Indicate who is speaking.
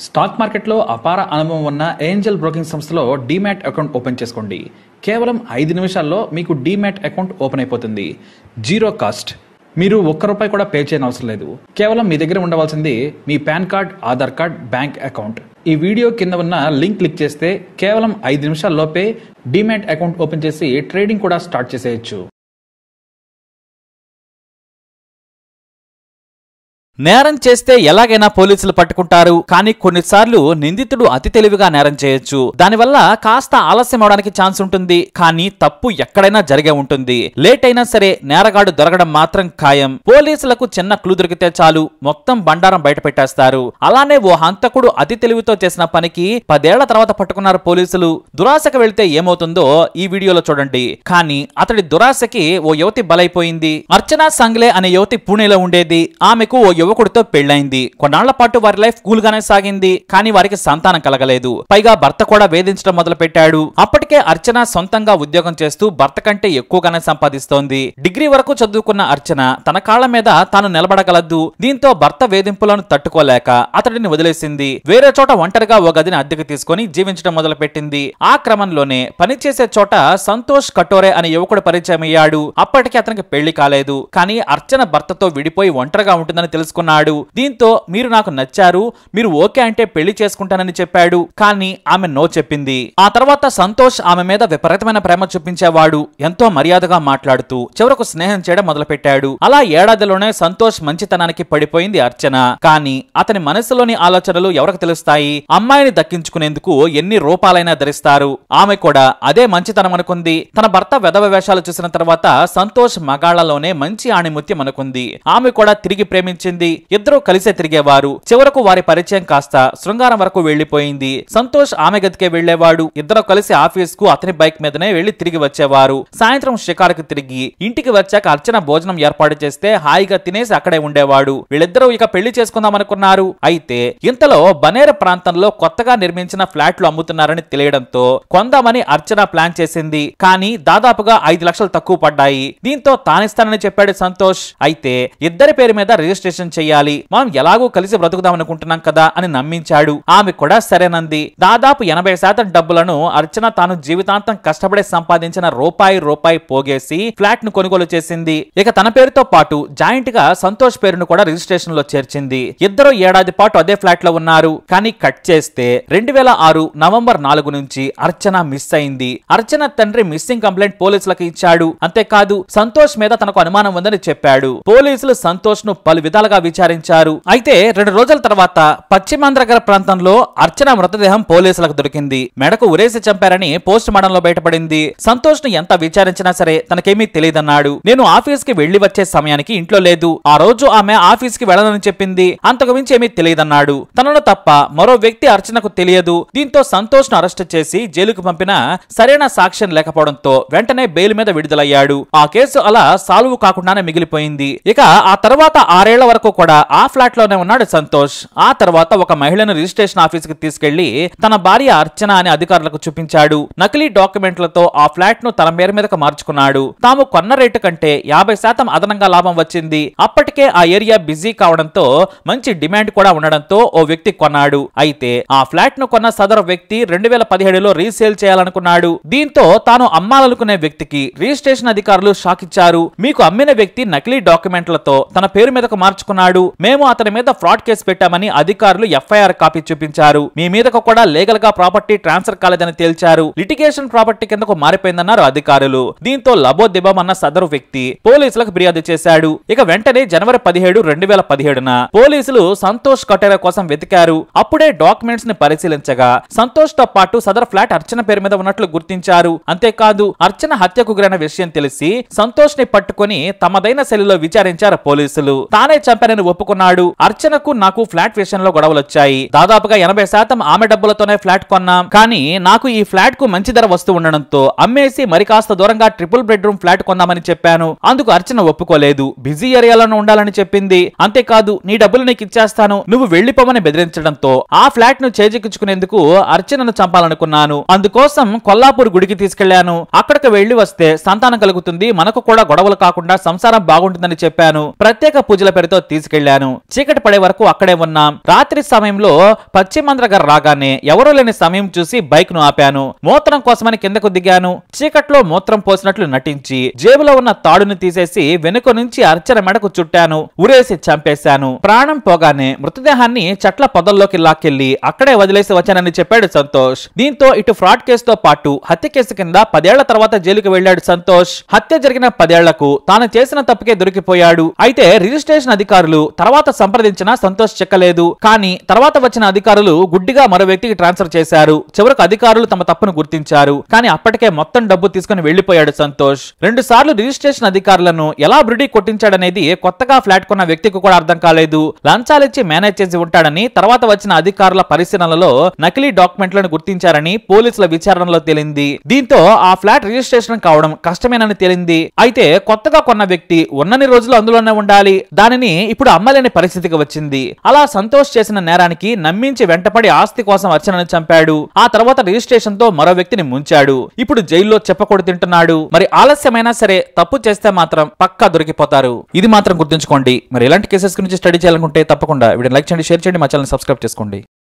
Speaker 1: Stock మార్కెట్లో అపార అనుభవం ఉన్న ఏంజల్ బ్రోకింగ్ సంస్థలో డీమ్యాట్ అకౌంట్ ఓపెన్ చేసుకోండి. కేవలం 5 నిమిషాల్లో మీకు డీమ్యాట్ అకౌంట్ ఓపెన్ అయిపోతుంది. Zero cost. మీరు ₹1 కూడా పే చేయని అవసరం లేదు. కేవలం మీ దగ్గర ఉండవలసింది మీ PAN card, Aadhaar card, bank account. ఈ వీడియో కింద ఉన్న లింక్ క్లిక్ చేస్తే కేవలం 5 నిమిషాల్లోపే డీమ్యాట్ అకౌంట్ ఓపెన్ చేసి ట్రేడింగ్ కూడా స్టార్ట్ చేసేయచ్చు.
Speaker 2: నేరం చేస్తే ఎలాగైనా పోలీసులు పట్టుకుంటారు. కానీ కొన్నిసార్లు నిందితుడు అతి తెలివిగా నేరం చేయొచ్చు. దానివల్ల కాస్త ఆలస్యం అవడానికి ఛాన్స్ ఉంటుంది. కానీ తప్పు ఎక్కడైనా జరిగే ఉంటుంది. లేట్ అయినా సరే నేరగాడు దొరకడం మాత్రం ఖాయం. పోలీసులకు చిన్న క్లూ దొరికితే చాలు మొత్తం బండారం బయట పెట్టేస్తారు. అలానే ఓ హంతకుడు అతి తెలివితో చేసిన పనికి 10 ఏళ్ల తర్వాత పట్టుకున్నారు పోలీసులు. దురాశకు వెళ్తే ఏమవుతుందో ఈ వీడియోలో చూడండి. కానీ అతడి దురాశకి ఓ యువతి బలైపోయింది. అర్చనా సంగ్లే అనే యువతి పూణేలో ఉండేది. ఆమెకు ఓ యువకుడితో పెళ్లైంది. కొన్నాళ్ల పాటు వారి లైఫ్ కూల్ గానే సాగింది. కానీ వారికి సంతానం కలగలేదు. పైగా భర్త కూడా వేధించడం మొదలు పెట్టాడు. అప్పటికే అర్చన సొంతంగా ఉద్యోగం చేస్తూ భర్త కంటే ఎక్కువగానే సంపాదిస్తోంది. డిగ్రీ వరకు చదువుకున్న అర్చన తన కాళ్ల మీద తాను నిలబడగలదు. దీంతో భర్త వేధింపులను తట్టుకోలేక అతడిని వదిలేసింది. వేరే చోట ఒంటరిగా ఓ గదిని అద్దెకు తీసుకుని జీవించడం మొదలు పెట్టింది. ఆ క్రమంలోనే పనిచేసే చోట సంతోష్ కటోరే అనే యువకుడు పరిచయం అయ్యాడు. అప్పటికి అతనికి పెళ్లి కాలేదు. కానీ అర్చన భర్తతో విడిపోయి ఒంటరిగా ఉంటుందని తెలుసుకున్నాడు. దీంతో మీరు నాకు నచ్చారు, మీరు ఓకే అంటే పెళ్లి చేసుకుంటానని చెప్పాడు. కానీ ఆమె నో చెప్పింది. ఆ తర్వాత సంతోష్ ఆమె మీద విపరీతమైన ప్రేమ చూపించేవాడు. ఎంతో మర్యాదగా మాట్లాడుతూ చివరకు స్నేహం చేయడం మొదలు పెట్టాడు. అలా ఏడాదిలోనే సంతోష్ మంచితనానికి పడిపోయింది అర్చన. కానీ అతని మనసులోని ఆలోచనలు ఎవరికి తెలుస్తాయి? అమ్మాయిని దక్కించుకునేందుకు ఎన్ని రూపాలైనా ధరిస్తారు. ఆమె కూడా అదే మంచితనం అనుకుంది. తన భర్త వెధవ వేషాలు చూసిన తర్వాత సంతోష్ మగాళ్లలోనే మంచి ఆణిముత్యం అనుకుంది. ఆమె కూడా తిరిగి ప్రేమించింది. ఇద్దరూ కలిసే తిరిగేవారు. చివరకు వారి పరిచయం కాస్త శృంగారం వరకు వెళ్లిపోయింది. సంతోష్ ఆమె గదికే వెళ్లేవాడు. ఇద్దరు కలిసి ఆఫీస్ కు అతని బైక్ మీదనే వెళ్లి తిరిగి వచ్చేవారు. సాయంత్రం షికారుకు తిరిగి ఇంటికి వచ్చాక అర్చన భోజనం ఏర్పాటు చేస్తే హాయిగా తినేసి అక్కడే ఉండేవాడు. వీళ్ళిద్దరూ ఇక పెళ్లి చేసుకుందాం అనుకున్నారు. అయితే ఇంతలో బనేర ప్రాంతంలో కొత్తగా నిర్మించిన ఫ్లాట్లు అమ్ముతున్నారని తెలియడంతో కొందామని అర్చన ప్లాన్ చేసింది. కానీ దాదాపుగా 5 లక్షలు తక్కువ పడ్డాయి. దీంతో తానిస్తానని చెప్పాడు సంతోష్. అయితే ఇద్దరి పేరు మీద రిజిస్ట్రేషన్ చెయ్యాలి, మనం ఎలాగూ కలిసి బ్రతుకుదాం అనుకుంటున్నాం కదా అని నమ్మించాడు. ఆమె కూడా సరేనంది. దాదాపు 80% డబ్బులను అర్చన తాను జీవితాంతం కష్టపడి సంపాదించిన రూపాయి పోగేసి ఫ్లాట్ ను కొనుగోలు చేసింది. ఇక తన పేరుతో పాటు జాయింట్ గా సంతోష్ పేరును కూడా రిజిస్ట్రేషన్ లో చేర్చింది. ఇద్దరు ఏడాది పాటు అదే ఫ్లాట్ లో ఉన్నారు. కానీ కట్ చేస్తే 2006 నవంబర్ 4 నుంచి అర్చన మిస్ అయింది. అర్చన తండ్రి మిస్సింగ్ కంప్లైంట్ పోలీసులకు ఇచ్చాడు. అంతేకాదు సంతోష్ మీద తనకు అనుమానం ఉందని చెప్పాడు. పోలీసులు సంతోష్ ను పలు విధాలుగా విచారించారు. అయితే 2 రోజుల తర్వాత పశ్చిమాంధ్రగర ప్రాంతంలో అర్చన మృతదేహం పోలీసులకు దొరికింది. మెడకు ఉరేసి చంపారని పోస్ట్ మార్టం లో బయటపడింది. సంతోష్ ను ఎంత విచారించినా సరే తనకేమీ తెలియదన్నాడు. నేను ఆఫీస్ కి వెళ్లి వచ్చే సమయానికి ఇంట్లో లేదు. ఆ రోజు ఆమె ఆఫీస్ కి వెళ్లనని చెప్పింది. అంతకు మించి ఏమీ తెలియదన్నాడు. తనను తప్ప మరో వ్యక్తి అర్చనకు తెలియదు. దీంతో సంతోష్ ను అరెస్ట్ చేసి జైలుకు పంపినా సరైన సాక్ష్యం లేకపోవడంతో వెంటనే బెయిల్ మీద విడుదలయ్యాడు. ఆ కేసు అలా సాల్వ్ కాకుండానే మిగిలిపోయింది. ఇక ఆ తర్వాత 6 ఏళ్ల వరకు కూడా ఆ ఫ్లాట్ లోనే ఉన్నాడు సంతోష్. ఆ తర్వాత ఒక మహిళను రిజిస్ట్రేషన్ ఆఫీస్ కి తీసుకెళ్లి తన భార్య అర్చన అని అధికారులకు చూపించాడు. నకిలీ డాక్యుమెంట్లతో ఆ ఫ్లాట్ ను తన పేరు మీదకు మార్చుకున్నాడు. తాము కొన్న రేటు కంటే 50% అదనంగా లాభం వచ్చింది. అప్పటికే ఆ ఏరియా బిజీ కావడంతో మంచి డిమాండ్ కూడా ఉండడంతో ఓ వ్యక్తి కొన్నాడు. అయితే ఆ ఫ్లాట్ ను కొన్న సదరు వ్యక్తి 2017లో రీసేల్ చేయాలనుకున్నాడు. దీంతో తాను అమ్మాలనుకునే వ్యక్తికి రిజిస్ట్రేషన్ అధికారులు షాక్ ఇచ్చారు. మీకు అమ్మిన వ్యక్తి నకిలీ డాక్యుమెంట్లతో తన పేరు మీదకు మార్చుకున్నాడు. మేము అతని మీద ఫ్రాడ్ కేసు పెట్టామని అధికారులు ఎఫ్ఐఆర్ కాపీ చూపించారు. మీ మీదకు కూడా లీగల్ గా ప్రాపర్టీ ట్రాన్స్ఫర్ కాలేదని తేల్చారు. లిటిగేషన్ ప్రాపర్టీ కిందకు మారిపోయిందన్నారు అధికారులు. దీంతో లబోదిబం అన్న సదరు వ్యక్తి పోలీసులకు ఫిర్యాదు చేశాడు. ఇక వెంటనే జనవరి 17, 2017న పోలీసులు సంతోష్ కటేరా కోసం వెతికారు. అప్పుడే డాక్యుమెంట్స్ ని పరిశీలించగా సంతోష్ తో పాటు సదరు ఫ్లాట్ అర్చన పేరు మీద ఉన్నట్లు గుర్తించారు. అంతేకాదు అర్చన హత్యకు గురైన విషయం తెలిసి సంతోష్ ని పట్టుకుని తమదైన శైలిలో విచారించారు పోలీసులు. తానే చంపానని ఒప్పుకున్నాడు. అర్చనకు నాకు ఫ్లాట్ విషయంలో గొడవలొచ్చాయి. దాదాపుగా 80% ఆమె డబ్బులతోనే ఫ్లాట్ కొన్నాం. కానీ నాకు ఈ ఫ్లాట్ కు మంచి ధర వస్తూ ఉండడంతో అమ్మేసి మరి కాస్త దూరంగా ట్రిపుల్ బెడ్రూమ్ ఫ్లాట్ కొందామని చెప్పాను. అందుకు అర్చన ఒప్పుకోలేదు. బిజీ ఏరియాలోనే ఉండాలని చెప్పింది. అంతేకాదు నీ డబ్బులు నీకు ఇచ్చేస్తాను, నువ్వు వెళ్లిపోమని బెదిరించడంతో ఆ ఫ్లాట్ ను చేజిక్కించుకునేందుకు అర్చనను చంపాలనుకున్నాను. అందుకోసం కొల్లాపూర్ గుడికి తీసుకెళ్లాను. అక్కడికి వెళ్లి వస్తే సంతానం కలుగుతుంది, మనకు కూడా గొడవలు కాకుండా సంసారం బాగుంటుందని చెప్పాను. ప్రత్యేక పూజల పేరుతో తీసుకెళ్లాను. చీకటి పడే వరకు అక్కడే ఉన్నాం. రాత్రి సమయంలో పశ్చిమాంధ్ర గారు రాగానే ఎవరూ లేని సమయం చూసి బైక్ ను ఆపాను. మూత్రం కోసమని కిందకు దిగాను. చీకట్లో మూత్రం పోసినట్లు నటించి జేబులో ఉన్న తాడుని తీసేసి వెనుక నుంచి అర్చన మెడకు చుట్టాను. ఉరేసి చంపేశాను. ప్రాణం పోగానే మృతదేహాన్ని చెట్ల పొదల్లోకి లాక్కెళ్లి అక్కడే వదిలేసి వచ్చానని చెప్పాడు సంతోష్. దీంతో ఇటు ఫ్రాడ్ కేసుతో పాటు హత్య కేసు కింద 10 ఏళ్ల తర్వాత జైలుకు వెళ్లాడు సంతోష్. హత్య జరిగిన 10 ఏళ్లకు తాను చేసిన తప్పుకే దొరికిపోయాడు. అయితే రిజిస్ట్రేషన్ అధికారులు తర్వాత సంప్రదించినా సంతోష్ చెక్కలేదు. కానీ తర్వాత వచ్చిన అధికారులు గుడ్డిగా మరో వ్యక్తికి ట్రాన్స్ఫర్ చేశారు. చివరకు అధికారులు తమ తప్పును గుర్తించారు. కానీ అప్పటికే మొత్తం డబ్బు తీసుకుని వెళ్లిపోయాడు సంతోష్. 2 సార్లు రిజిస్ట్రేషన్ అధికారులను ఎలా బ్రిడీ కొట్టించాడనేది కొత్తగా ఫ్లాట్ కొన్న వ్యక్తికి కూడా అర్థం కాలేదు. లంచాలిచ్చి మేనేజ్ చేసి ఉంటాడని తర్వాత వచ్చిన అధికారుల పరిశీలనలో నకిలీ డాక్యుమెంట్లను గుర్తించారని పోలీసుల విచారణలో తేలింది. దీంతో ఆ ఫ్లాట్ రిజిస్ట్రేషన్ కావడం కష్టమేనని తేలింది. అయితే కొత్తగా కొన్న వ్యక్తి ఉన్నన్ని రోజులు అందులోనే ఉండాలి. దానిని ఇప్పుడు అమ్మలేని పరిస్థితికి వచ్చింది. అలా సంతోష్ చేసిన నేరానికి నమ్మించి వెంటపడి ఆస్తి కోసం అర్చనను చంపాడు. ఆ తర్వాత రిజిస్ట్రేషన్ తో మరో వ్యక్తిని ముంచాడు. ఇప్పుడు జైల్లో చెప్పకూడదు తింటున్నాడు. మరి ఆలస్యమైనా సరే తప్పు చేస్తే మాత్రం పక్కా దొరికిపోతారు. ఇది మాత్రం గుర్తుంచుకోండి. మరి ఇలాంటి కేసెస్ గురించి స్టడీ చేయాలనుకుంటే తప్పకుండా వీడియో లైక్ చేయండి, షేర్ చేయండి, మా ఛానల్ సబ్స్క్రైబ్ చేసుకోండి.